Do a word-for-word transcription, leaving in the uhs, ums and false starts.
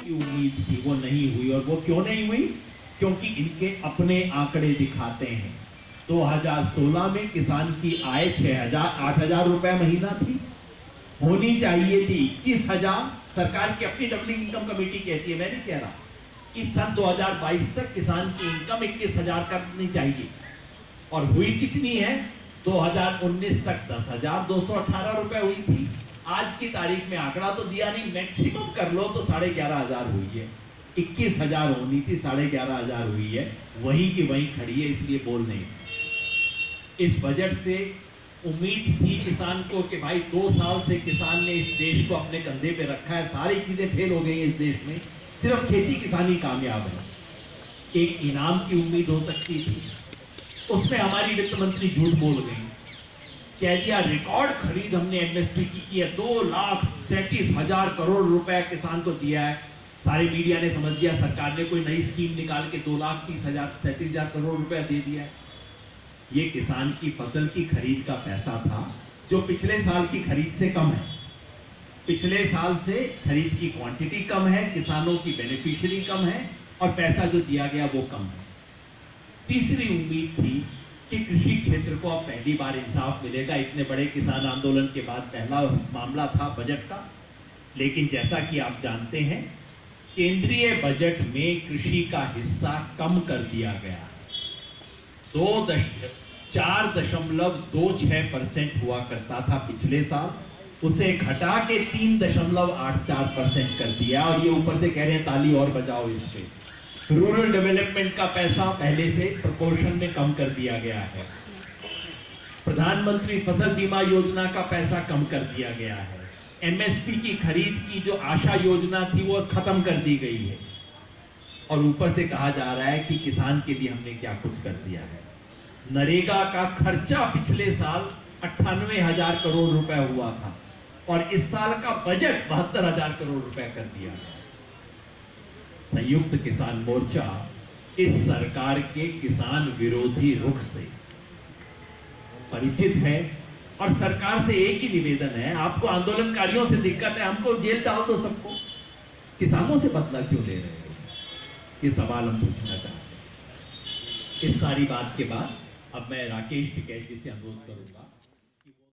की उम्मीद थी वो नहीं हुई। और वो क्यों नहीं हुई? क्योंकि इनके अपने आंकड़े दिखाते हैं। दो हज़ार सोलह में किसान की आय छह हजार आठ हजार रुपए महीना थी, होनी चाहिए थी इक्कीस हजार। सरकार की अपनी डबलिंग इनकम कमेटी कहती है, मैं नहीं कह रहा, कि सन दो हज़ार बाईस तक किसान की इनकम इक्कीस हजार करनी चाहिए। और हुई कितनी है? दो हज़ार उन्नीस तक दस हजार दो सौ अठारह रुपए हुई थी। आज की तारीख में आंकड़ा तो दिया नहीं, मैक्सिमम कर लो तो साढ़े ग्यारह हजार हुई है। इक्कीस हजार होनी थी, साढ़े ग्यारह हजार हुई है, वहीं की वहीं खड़ी है, इसलिए बोल नहीं। इस बजट से उम्मीद थी किसान को कि भाई दो साल से किसान ने इस देश को अपने कंधे पे रखा है, सारी चीजें फेल हो गई हैं इस देश में, सिर्फ खेती किसानी कामयाब है। एक इनाम की उम्मीद हो सकती थी, उसमें हमारी वित्त मंत्री झूठ बोल गई, कह दिया रिकॉर्ड खरीद हमने एमएसपी की की है, दो लाख सैंतीस हजार करोड़ रुपए किसान को दिया है। सारे मीडिया ने समझ दिया सरकार ने कोई नई स्कीम निकाल के दो लाख तीस हजार सैंतीस हजार करोड़ रुपए दे दिया है। ये किसान की फसल की खरीद का पैसा था जो पिछले साल की खरीद से कम है। पिछले साल से खरीद की क्वांटिटी कम है, किसानों की बेनिफिशियरी कम है और पैसा जो दिया गया वो कम है। तीसरी उम्मीद थी कि कृषि क्षेत्र को अब पहली बार इंसाफ मिलेगा। इतने बड़े किसान आंदोलन के बाद पहला मामला था बजट का। लेकिन जैसा कि आप जानते हैं, केंद्रीय बजट में कृषि का हिस्सा कम कर दिया गया। दो दश चार दशमलव दो छह परसेंट हुआ करता था पिछले साल, उसे घटा के तीन दशमलव आठ चार परसेंट कर दिया। और ये ऊपर से कह रहे हैं ताली और बजाओ इस पे। रूरल डेवलपमेंट का पैसा पहले से प्रोपोर्शन में कम कर दिया गया है। प्रधानमंत्री फसल बीमा योजना का पैसा कम कर दिया गया है। एमएसपी की खरीद की जो आशा योजना थी वो खत्म कर दी गई है। और ऊपर से कहा जा रहा है कि किसान के लिए हमने क्या कुछ कर दिया है। नरेगा का खर्चा पिछले साल अट्ठानवे हजार करोड़ रुपए हुआ था और इस साल का बजट बहत्तर हजार करोड़ रुपए कर दिया गया। संयुक्त किसान मोर्चा इस सरकार के किसान विरोधी रुख से परिचित है और सरकार से एक ही निवेदन है, आपको आंदोलनकारियों से दिक्कत है, हमको जेल डाल दो सबको, किसानों से बदला क्यों ले रहे हो? ये सवाल हम पूछना चाहते हैं। इस सारी बात के बाद अब मैं राकेश टिकैत जी से अनुरोध करूंगा